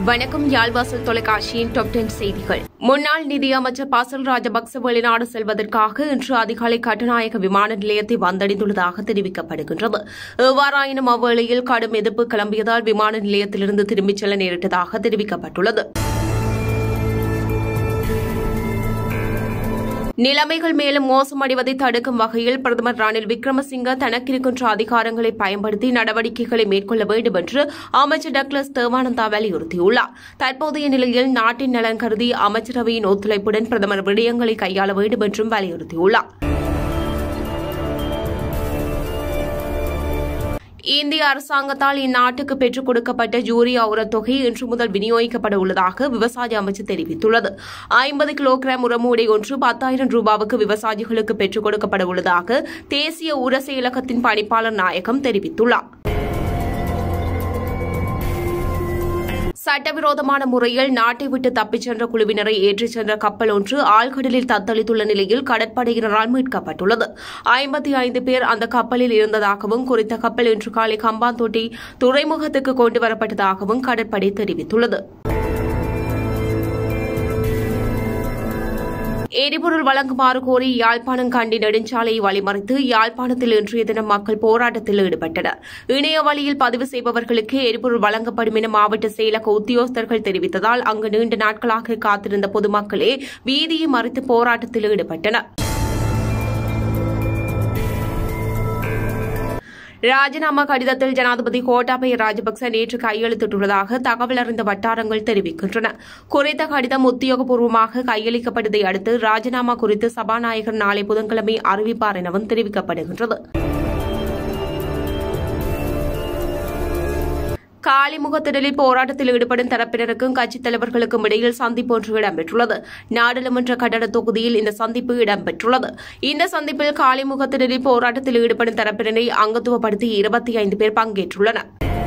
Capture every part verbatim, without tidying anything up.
வணக்கம். யாழ்வாசல் தொலைக்காட்சியின் top ten செய்திகள். முன்னாள் நிதியமைச்சர் பாசல் ராஜபக்ச வெளிநாடு செல்வதற்காக இன்று அதிகாலை கட்டுநாயக்க விமான நிலையத்தை வந்தடைந்துள்ளதாக தெரிவிக்கப்படுகின்றது. எவ்வாறாயினும் அவ்வேளையில் கடும் எதிர்ப்பு கிளம்பியதால் விமான நிலையத்திலிருந்து திரும்பிச் செல்ல நேரிட்டதாக தெரிவிக்கப்பட்டுள்ளது. நிலைமைகள் மேலும் மோசமடைவதை தடுக்கும் வகையில் பிரதமர் ரணில் விக்ரமசிங்க தனக்கிருக்கின்ற அதிகாரங்களை பயன்படுத்தி நடவடிக்கைகளை மேற்கொள்ள வேண்டும் என்று அமைச்சர் டக்ளஸ் தேவானந்தா வலியுறுத்தியுள்ளார். தற்போதைய நிலையில் நாட்டின் நலன் கருதி அமைச்சரவையின் ஒத்துழைப்புடன் பிரதமர் விடயங்களை கையாள வேண்டும் என்றும் வலியுறுத்தியுள்ளார். இந்திய அரசாங்கத்தால் இந்நாட்டுக்கு பெற்றுக் கொடுக்கப்பட்ட யூரியா உரத்தொகை இன்று முதல் விநியோகிக்கப்பட உள்ளதாக விவசாய அமைச்சு தெரிவித்துள்ளது. ஐம்பது கிலோகிராம் உரமூடை ஒன்று பத்தாயிரம் ரூபாவுக்கு விவசாயிகளுக்கு பெற்றுக் கொடுக்கப்பட உள்ளதாக தேசிய உர செயலகத்தின் பணிப்பாளர் நாயகம் தெரிவித்துள்ளார். சட்டவிரோதமான முறையில் நாட்டை விட்டு தப்பிச் சென்ற குழுவினரை ஏற்றிச் சென்ற கப்பல் ஒன்று ஆழ்கடலில் தத்தளித்துள்ள நிலையில் கடற்படையினரால் மீட்கப்பட்டுள்ளது. ஐம்பத்தி ஐந்து பேர் அந்த கப்பலில் இருந்ததாகவும் குறித்த கப்பல் இன்று காலை கம்பாந்தோட்டை துறைமுகத்துக்கு கொண்டுவரப்பட்டதாகவும் கடற்படை தெரிவித்துள்ளது. எரிபொருள் வழங்குமாறு கோரி யாழ்ப்பாணம் கண்டி நெடுஞ்சாலையை வழிமறித்து யாழ்ப்பாணத்தில் இன்றைய தினம் மக்கள் போராட்டத்தில் ஈடுபட்டனர். இணைய வழியில் பதிவு செய்பவர்களுக்கு எரிபொருள் வழங்கப்படும் என மாவட்ட செயலக உத்தியோகஸ்தர்கள் தெரிவித்ததால் அங்கு நீண்ட நாட்களாக காத்திருந்த பொதுமக்களே வீதியை மறித்து போராட்டத்தில் ஈடுபட்டனர். ராஜினாமா கடிதத்தில் ஜனாதிபதி கோட்டாபய ராஜபக்ச நேற்று கையெழுத்திட்டுள்ளதாக தகவல் அறிந்த வட்டாரங்கள் தெரிவிக்கின்றன. குறித்த கடிதம் உத்தியோகபூர்வமாக கையளிக்கப்பட்டதை அடுத்து ராஜினாமா குறித்து சபாநாயகர் நாளை புதன்கிழமை அறிவிப்பார் எனவும் தெரிவிக்கப்படுகின்றது. காலிமுகத்திடலில் போராட்டத்தில் ஈடுபடும் தரப்பினருக்கும் கட்சித் தலைவர்களுக்கும் இடையில் சந்திப்பு ஒன்று இடம்பெற்றுள்ளது. நாடாளுமன்ற கட்டட தொகுதியில் இந்த சந்திப்பு இடம்பெற்றுள்ளது. இந்த சந்திப்பில் காலிமுகத்திடலில் போராட்டத்தில் ஈடுபடும் தரப்பினரை அங்கத்துவப்படுத்தி இருபத்தி ஐந்து பேர் பங்கேற்றுள்ளனர்.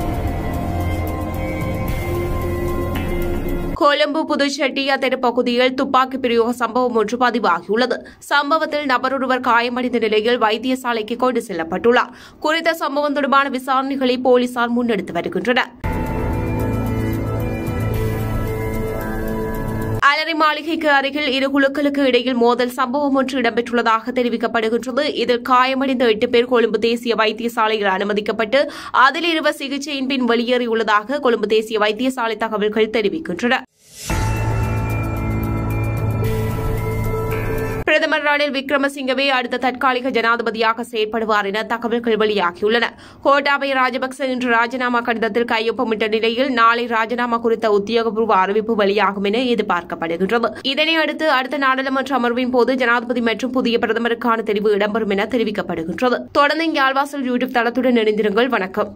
கொழும்பு புதுச்செட்டியா தெரு பகுதியில் துப்பாக்கி பிரயோக சம்பவம் ஒன்று பதிவாகியுள்ளது. சம்பவத்தில் நபரொருவர் காயமடைந்த நிலையில் வைத்தியசாலைக்கு கொண்டு செல்லப்பட்டுள்ளார். குறித்த சம்பவம் தொடர்பான விசாரணைகளை போலீசார் முன்னெடுத்து வருகின்றனர். அலரி மாளிகைக்கு அருகில் இரு குழுக்களுக்கு இடையில் மோதல் சம்பவம் ஒன்று இடம்பெற்றுள்ளதாக தெரிவிக்கப்படுகின்றது. இதில் காயமடைந்த எட்டு பேர் கொழும்பு தேசிய வைத்தியசாலையில் அனுமதிக்கப்பட்டு அதில் இருவர் சிகிச்சையின் பின் வெளியேறியுள்ளதாக கொழும்பு தேசிய வைத்தியசாலை தகவல்கள் தெரிவிக்கின்றன. பிரதமர் ரணில் விக்ரமசிங்கவே அடுத்த தற்காலிக ஜனாதிபதியாக செயற்படுவார் என தகவல்கள் வெளியாகியுள்ளன. கோட்டாபய ராஜபக்ச இன்று ராஜினாமா கடிதத்தில் கையொப்பமிட்ட நிலையில் நாளை ராஜினாமா குறித்த உத்தியோகபூர்வ அறிவிப்பு வெளியாகும் என எதிர்பார்க்கப்படுகின்றது. இதனையடுத்து அடுத்த நாடாளுமன்ற அமர்வின் போது ஜனாதிபதி மற்றும் புதிய பிரதமருக்கான தெரிவு இடம்பெறும் என தெரிவிக்கப்படுகின்றது. தொடர்ந்து யாழ்வாசல் யூடியூப் தளத்துடன் இணைந்திருங்கள். வணக்கம்.